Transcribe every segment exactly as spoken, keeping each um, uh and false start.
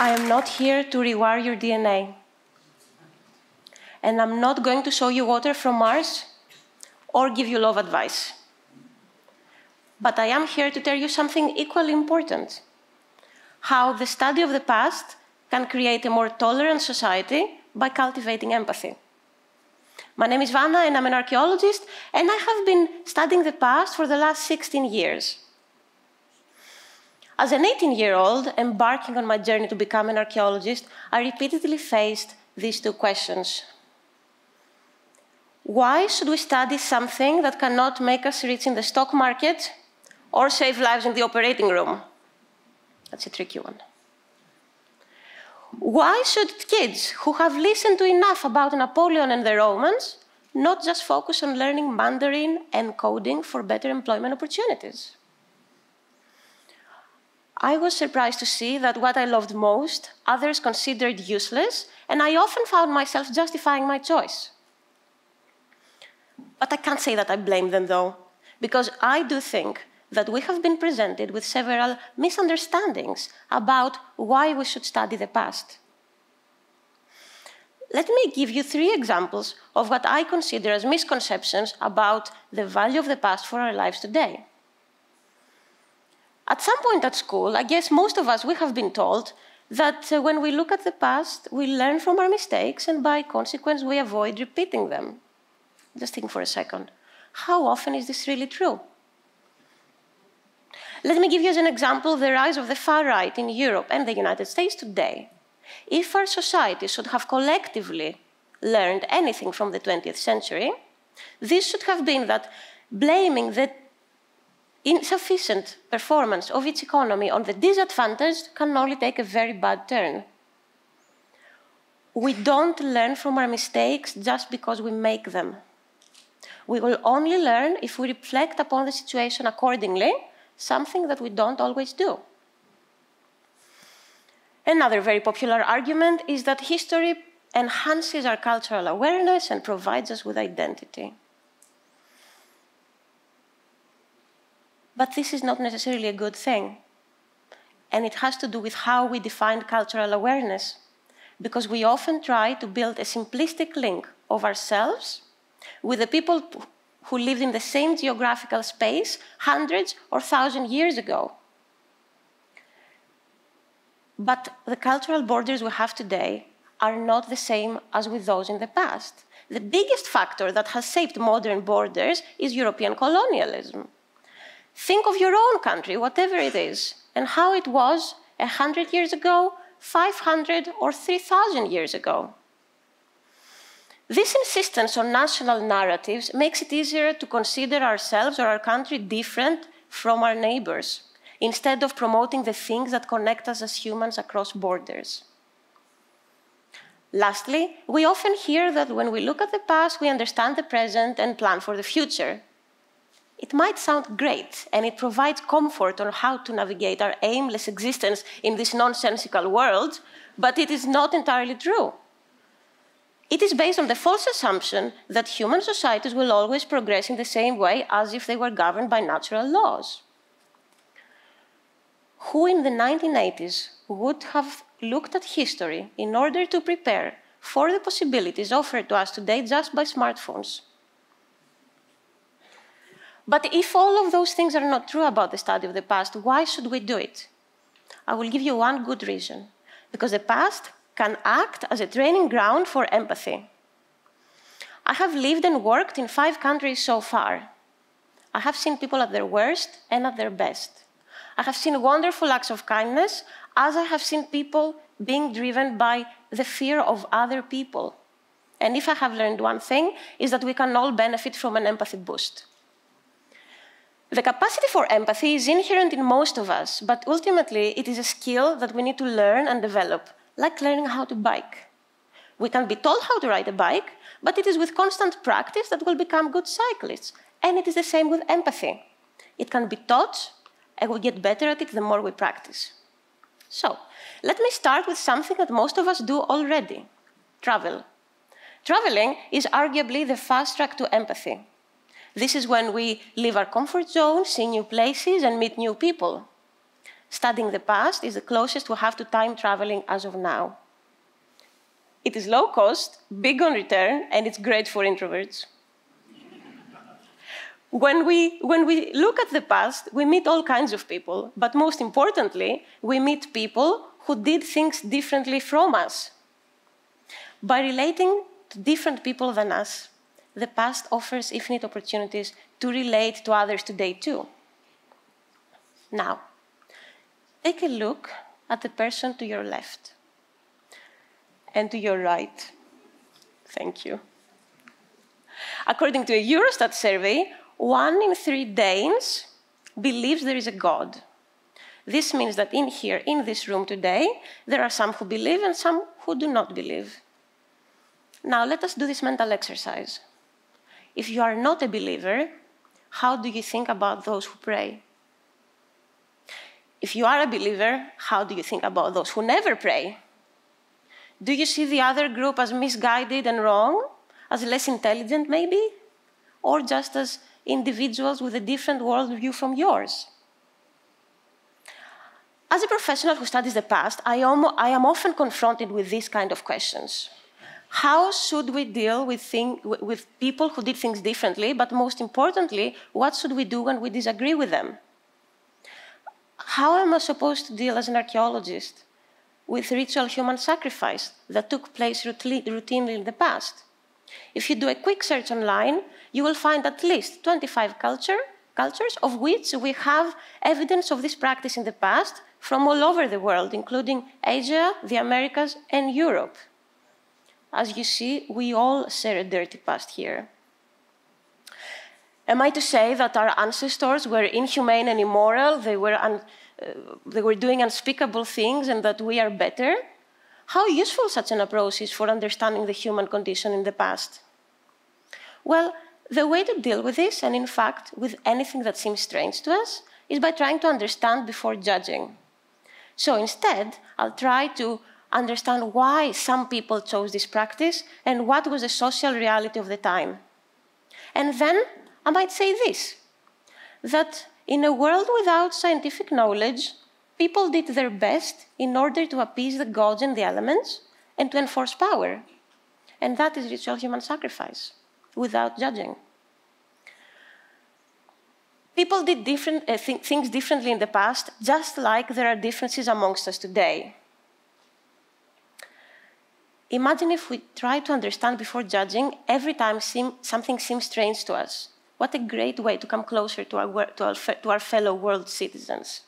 I am not here to rewire your D N A. And I'm not going to show you water from Mars or give you love advice. But I am here to tell you something equally important: how the study of the past can create a more tolerant society by cultivating empathy. My name is Vanna, and I'm an archaeologist, and I have been studying the past for the last sixteen years. As an eighteen-year-old embarking on my journey to become an archaeologist, I repeatedly faced these two questions. Why should we study something that cannot make us rich in the stock market or save lives in the operating room? That's a tricky one. Why should kids who have listened to enough about Napoleon and the Romans not just focus on learning Mandarin and coding for better employment opportunities? I was surprised to see that what I loved most, others considered useless, and I often found myself justifying my choice. But I can't say that I blame them, though, because I do think that we have been presented with several misunderstandings about why we should study the past. Let me give you three examples of what I consider as misconceptions about the value of the past for our lives today. At some point at school, I guess most of us, we have been told that uh, when we look at the past, we learn from our mistakes, and by consequence, we avoid repeating them. Just think for a second. How often is this really true? Let me give you as an example the rise of the far right in Europe and the United States today. If our society should have collectively learned anything from the twentieth century, this should have been that blaming the insufficient performance of its economy on the disadvantaged can only take a very bad turn. We don't learn from our mistakes just because we make them. We will only learn if we reflect upon the situation accordingly, something that we don't always do. Another very popular argument is that history enhances our cultural awareness and provides us with identity. But this is not necessarily a good thing. And it has to do with how we define cultural awareness, because we often try to build a simplistic link of ourselves with the people who lived in the same geographical space hundreds or thousands years ago. But the cultural borders we have today are not the same as with those in the past. The biggest factor that has shaped modern borders is European colonialism. Think of your own country, whatever it is, and how it was one hundred years ago, five hundred or three thousand years ago. This insistence on national narratives makes it easier to consider ourselves or our country different from our neighbors, instead of promoting the things that connect us as humans across borders. Lastly, we often hear that when we look at the past, we understand the present and plan for the future. It might sound great, and it provides comfort on how to navigate our aimless existence in this nonsensical world, but it is not entirely true. It is based on the false assumption that human societies will always progress in the same way as if they were governed by natural laws. Who in the nineteen eighties would have looked at history in order to prepare for the possibilities offered to us today just by smartphones? But if all of those things are not true about the study of the past, why should we do it? I will give you one good reason. Because the past can act as a training ground for empathy. I have lived and worked in five countries so far. I have seen people at their worst and at their best. I have seen wonderful acts of kindness, as I have seen people being driven by the fear of other people. And if I have learned one thing, is that we can all benefit from an empathy boost. The capacity for empathy is inherent in most of us, but ultimately it is a skill that we need to learn and develop, like learning how to bike. We can be told how to ride a bike, but it is with constant practice that we'll become good cyclists. And it is the same with empathy. It can be taught, and we get better at it the more we practice. So, let me start with something that most of us do already: travel. Traveling is arguably the fast track to empathy. This is when we leave our comfort zone, see new places, and meet new people. Studying the past is the closest we have to time traveling as of now. It is low cost, big on return, and it's great for introverts. When we, when we look at the past, we meet all kinds of people, but most importantly, we meet people who did things differently from us. By relating to different people than us, the past offers infinite opportunities to relate to others today too. Now, take a look at the person to your left and to your right. Thank you. According to a Eurostat survey, one in three Danes believes there is a God. This means that in here, in this room today, there are some who believe and some who do not believe. Now, let us do this mental exercise. If you are not a believer, how do you think about those who pray? If you are a believer, how do you think about those who never pray? Do you see the other group as misguided and wrong, as less intelligent maybe, or just as individuals with a different worldview from yours? As a professional who studies the past, I am, I am often confronted with these kind of questions. How should we deal with, thing, with people who did things differently, but most importantly, what should we do when we disagree with them? How am I supposed to deal as an archaeologist with ritual human sacrifice that took place routinely in the past? If you do a quick search online, you will find at least twenty-five culture, cultures of which we have evidence of this practice in the past from all over the world, including Asia, the Americas, and Europe. As you see, we all share a dirty past here. Am I to say that our ancestors were inhumane and immoral, they were, un, uh, they were doing unspeakable things, and that we are better? How useful such an approach is for understanding the human condition in the past? Well, the way to deal with this, and in fact with anything that seems strange to us, is by trying to understand before judging. So instead, I'll try to understand why some people chose this practice and what was the social reality of the time. And then I might say this, that in a world without scientific knowledge, people did their best in order to appease the gods and the elements and to enforce power. And that is ritual human sacrifice, without judging. People did different, uh, th things differently in the past, just like there are differences amongst us today. Imagine if we try to understand before judging every time seem, something seems strange to us. What a great way to come closer to our, to our, to our fellow world citizens.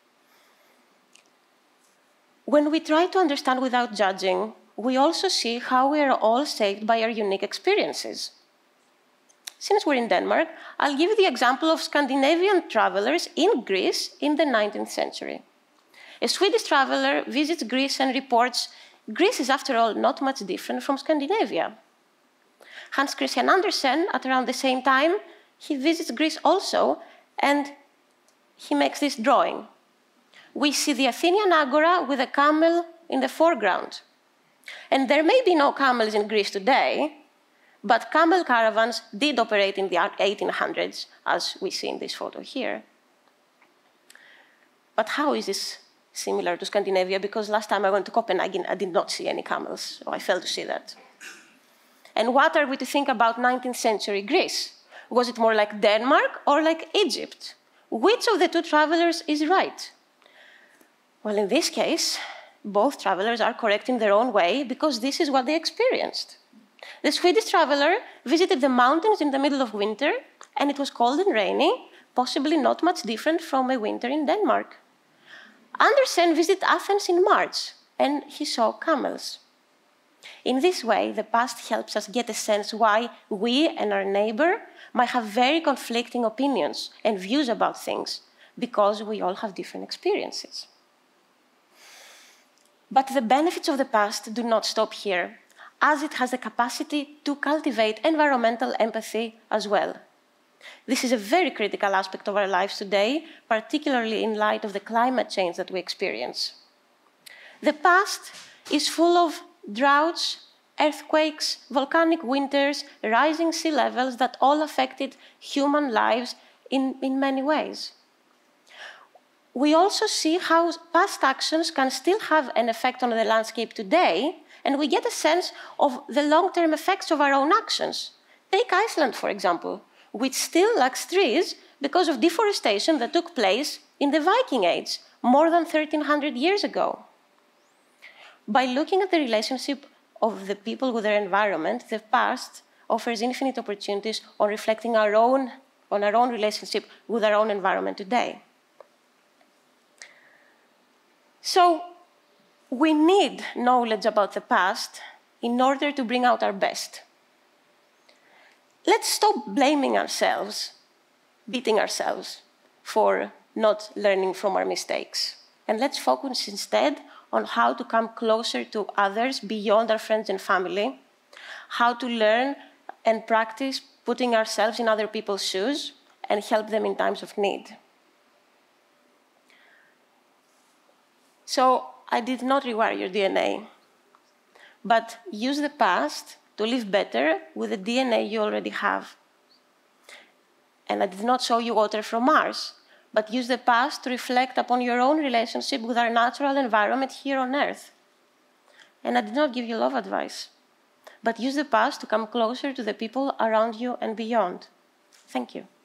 When we try to understand without judging, we also see how we are all shaped by our unique experiences. Since we're in Denmark, I'll give you the example of Scandinavian travelers in Greece in the nineteenth century. A Swedish traveler visits Greece and reports, Greece is, after all, not much different from Scandinavia. Hans Christian Andersen, at around the same time, he visits Greece also, and he makes this drawing. We see the Athenian Agora with a camel in the foreground. And there may be no camels in Greece today, but camel caravans did operate in the eighteen hundreds, as we see in this photo here. But how is this similar to Scandinavia? Because last time I went to Copenhagen, I did not see any camels, so I failed to see that. And what are we to think about nineteenth century Greece? Was it more like Denmark or like Egypt? Which of the two travelers is right? Well, in this case, both travelers are correct in their own way because this is what they experienced. The Swedish traveler visited the mountains in the middle of winter, and it was cold and rainy, possibly not much different from a winter in Denmark. Andersen visited Athens in March, and he saw camels. In this way, the past helps us get a sense why we and our neighbor might have very conflicting opinions and views about things, because we all have different experiences. But the benefits of the past do not stop here, as it has the capacity to cultivate environmental empathy as well. This is a very critical aspect of our lives today, particularly in light of the climate change that we experience. The past is full of droughts, earthquakes, volcanic winters, rising sea levels that all affected human lives in, in many ways. we also see how past actions can still have an effect on the landscape today, and we get a sense of the long-term effects of our own actions. Take Iceland, for example, which still lacks trees because of deforestation that took place in the Viking Age, more than thirteen hundred years ago. By looking at the relationship of the people with their environment, the past offers infinite opportunities on reflecting our own, on our own relationship with our own environment today. So, we need knowledge about the past in order to bring out our best. Let's stop blaming ourselves, beating ourselves for not learning from our mistakes. And let's focus instead on how to come closer to others beyond our friends and family, how to learn and practice putting ourselves in other people's shoes and help them in times of need. So I did not rewire your D N A, but use the past to live better with the D N A you already have. And I did not show you water from Mars, but use the past to reflect upon your own relationship with our natural environment here on Earth. And I did not give you love advice, but use the past to come closer to the people around you and beyond. Thank you.